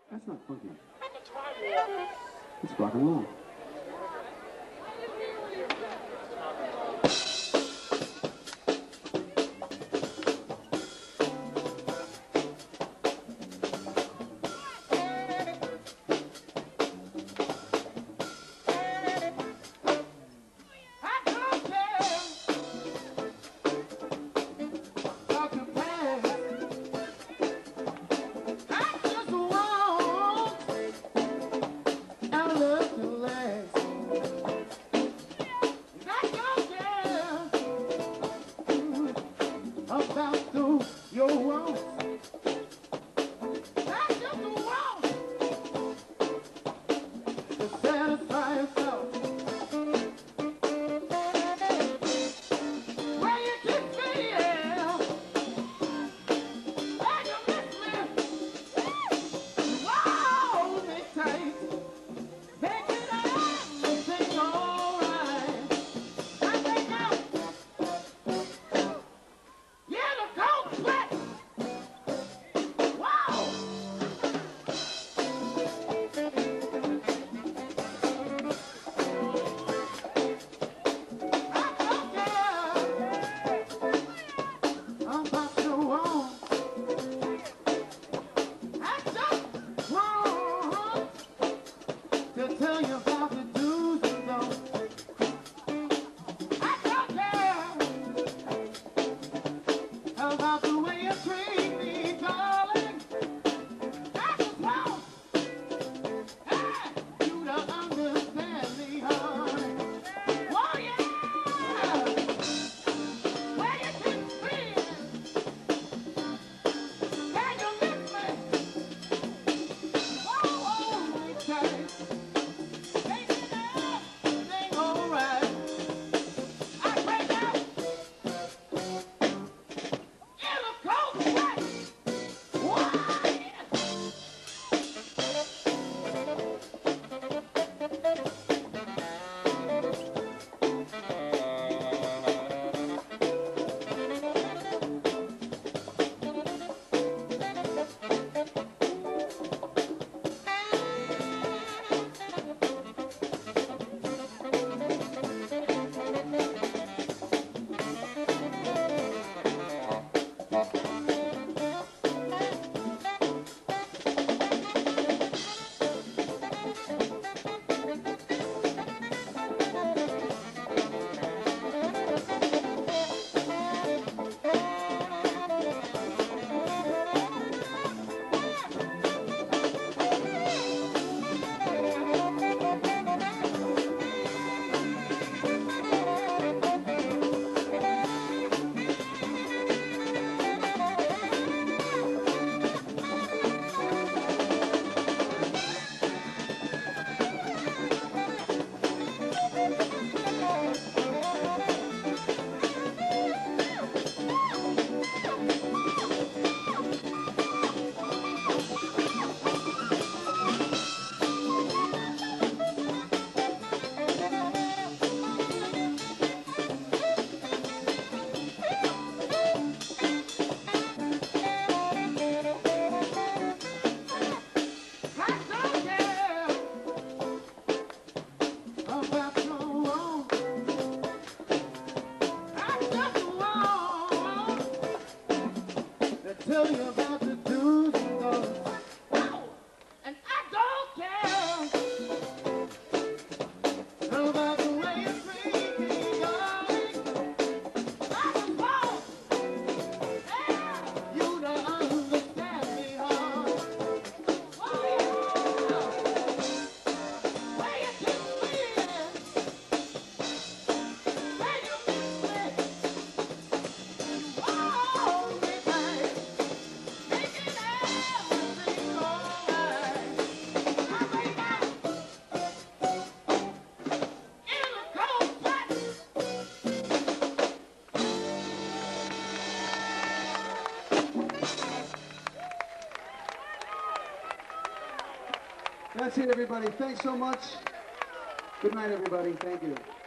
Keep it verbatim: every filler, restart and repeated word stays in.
That's not funky. It's rock and roll. Tell you about the do's and don'ts. Wow. And I don't care about the way you treat me, darling. I was born, yeah, you don't understand me, huh? Oh, yeah. Where you kiss me, where you miss me, you hold me tight. That's it, everybody. Thanks so much. Good night, everybody. Thank you.